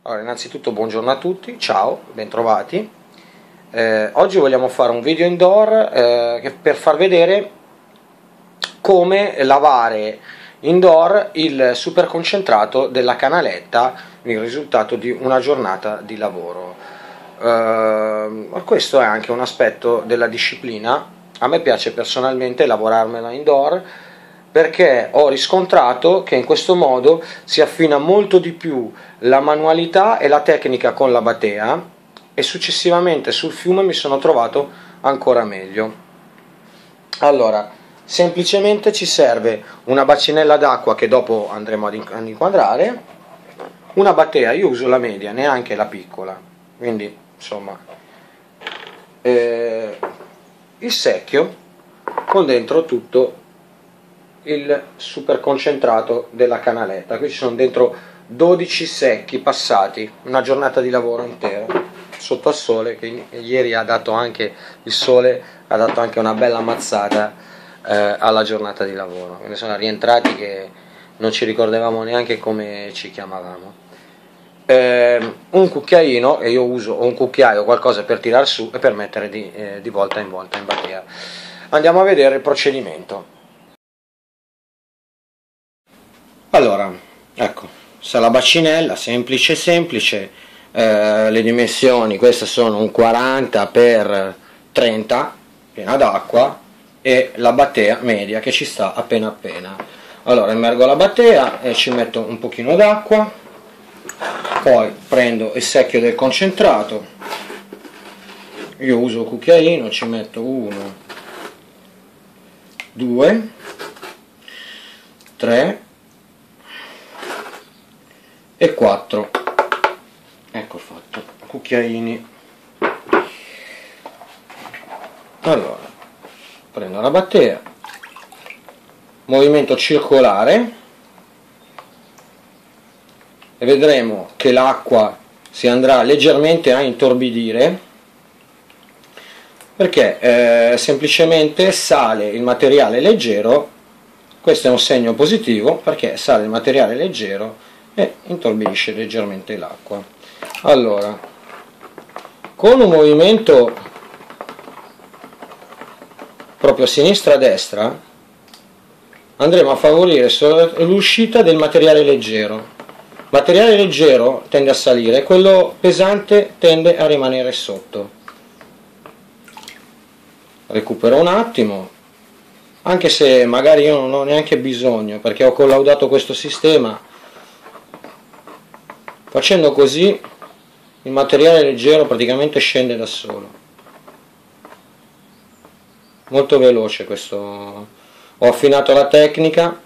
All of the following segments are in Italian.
Allora, innanzitutto buongiorno a tutti, ciao, bentrovati. Oggi vogliamo fare un video indoor per far vedere come lavare indoor il superconcentrato della canaletta, il risultato di una giornata di lavoro. Questo è anche un aspetto della disciplina. A me piace personalmente lavorarmela indoor, perché ho riscontrato che in questo modo si affina molto di più la manualità e la tecnica con la batea, e successivamente sul fiume mi sono trovato ancora meglio. Allora, semplicemente ci serve una bacinella d'acqua che dopo andremo ad inquadrare, una batea, io uso la media, neanche la piccola, quindi insomma il secchio con dentro tutto il superconcentrato della canaletta. Qui ci sono dentro 12 secchi passati, una giornata di lavoro intera sotto al sole, che ieri ha dato anche il sole, ha dato anche una bella mazzata alla giornata di lavoro. Quindi sono rientrati che non ci ricordavamo neanche come ci chiamavamo. Un cucchiaino, e io uso un cucchiaio o qualcosa per tirar su e per mettere di volta in batea. Andiamo a vedere il procedimento. Allora, ecco, sta la bacinella, semplice, le dimensioni, queste sono un 40 x 30, piena d'acqua, e la batea media che ci sta appena. Allora, immergo la batea e ci metto un pochino d'acqua, poi prendo il secchio del concentrato, io uso il cucchiaino, ci metto 1, 2, 3, e 4, ecco fatto, cucchiaini. Allora, prendo la batea, movimento circolare, e vedremo che l'acqua si andrà leggermente a intorbidire, perché semplicemente sale il materiale leggero. Questo è un segno positivo, perché sale il materiale leggero e intorbidisce leggermente l'acqua. Allora, con un movimento proprio sinistra-destra andremo a favorire l'uscita del materiale leggero. Il materiale leggero tende a salire, quello pesante tende a rimanere sotto. Recupero un attimo, anche se magari io non ho neanche bisogno, perché ho collaudato questo sistema. Facendo così il materiale leggero praticamente scende da solo. Molto veloce questo. Ho affinato la tecnica.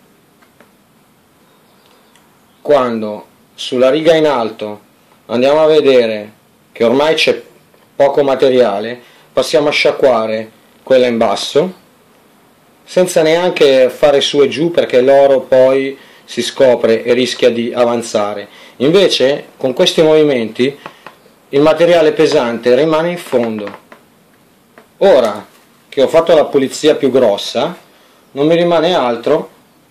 Quando sulla riga in alto andiamo a vedere che ormai c'è poco materiale, passiamo a sciacquare quella in basso, senza neanche fare su e giù, perché l'oro poi si scopre e rischia di avanzare. Invece con questi movimenti il materiale pesante rimane in fondo. Ora che ho fatto la pulizia più grossa, non mi rimane altro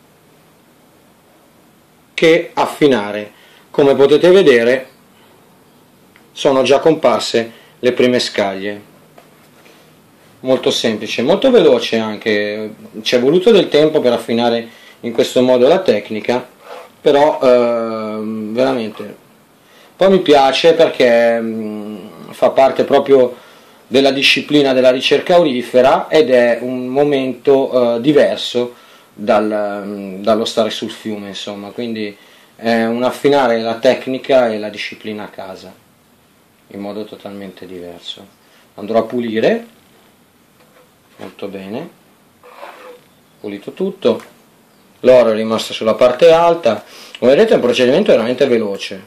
che affinare. Come potete vedere sono già comparse le prime scaglie. Molto semplice, molto veloce anche, ci è voluto del tempo per affinare in questo modo la tecnica, però veramente. Poi mi piace perché fa parte proprio della disciplina della ricerca aurifera, ed è un momento diverso dallo stare sul fiume, insomma, quindi è un affinare la tecnica e la disciplina a casa in modo totalmente diverso. Andrò a pulire molto bene, pulito tutto, l'oro è rimasto sulla parte alta. Come vedete è un procedimento veramente veloce,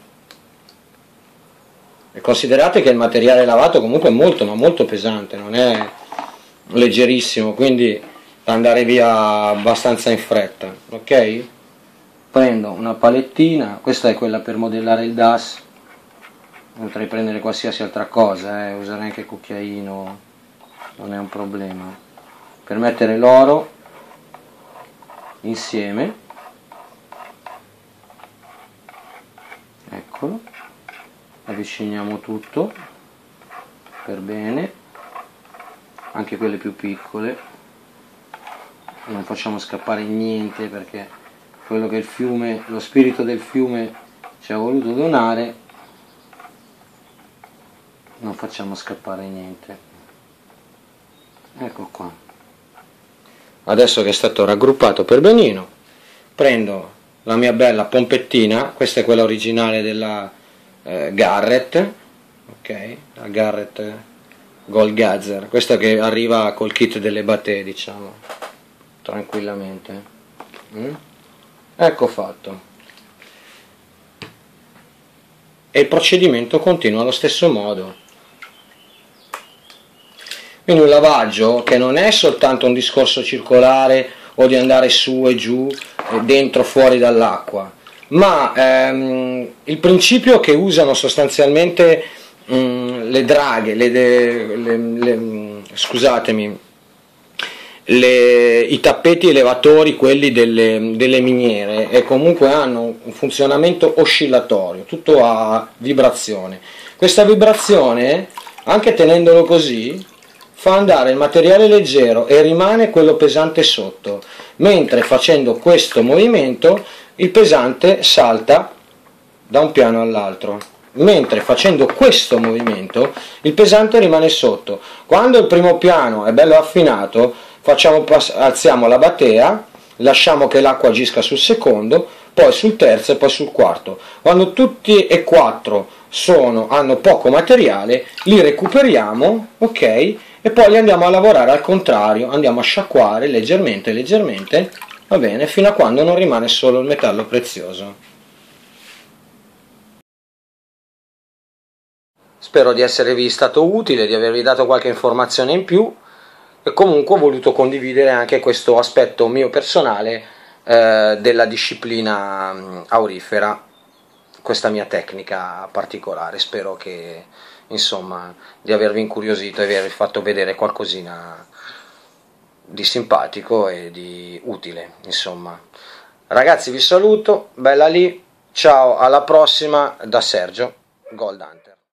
e considerate che il materiale lavato comunque è molto, ma molto pesante, non è leggerissimo, quindi da andare via abbastanza in fretta. Ok? Prendo una palettina, questa è quella per modellare il DAS, potrei prendere qualsiasi altra cosa, usare anche il cucchiaino, non è un problema, per mettere l'oro insieme, eccolo, avviciniamo tutto per bene, anche quelle più piccole, non facciamo scappare niente, perché quello che il fiume, lo spirito del fiume ci ha voluto donare, non facciamo scappare niente. Ecco qua. Adesso che è stato raggruppato per benino, prendo la mia bella pompettina, questa è quella originale della Garrett, ok, la Garrett Gold Gazzer, questa che arriva col kit delle battè, diciamo, tranquillamente. Ecco fatto. E il procedimento continua allo stesso modo. Quindi un lavaggio che non è soltanto un discorso circolare o di andare su e giù, dentro fuori dall'acqua, ma il principio che usano sostanzialmente le draghe, scusatemi, i tappeti elevatori, quelli delle miniere, e comunque hanno un funzionamento oscillatorio, tutto a vibrazione. Questa vibrazione, anche tenendolo così, fa andare il materiale leggero e rimane quello pesante sotto, mentre facendo questo movimento il pesante salta da un piano all'altro, mentre facendo questo movimento il pesante rimane sotto. Quando il primo piano è bello affinato, alziamo la battea, lasciamo che l'acqua agisca sul secondo, poi sul terzo e poi sul quarto. Quando tutti e quattro hanno poco materiale, li recuperiamo, ok? E poi li andiamo a lavorare al contrario, andiamo a sciacquare leggermente, va bene, fino a quando non rimane solo il metallo prezioso. Spero di esservi stato utile, di avervi dato qualche informazione in più, e comunque ho voluto condividere anche questo aspetto mio personale della disciplina aurifera, questa mia tecnica particolare. Spero che, insomma, di avervi incuriosito e avervi fatto vedere qualcosina di simpatico e di utile, insomma. Ragazzi, vi saluto, bella lì, ciao, alla prossima, da Sergio Gold Hunter.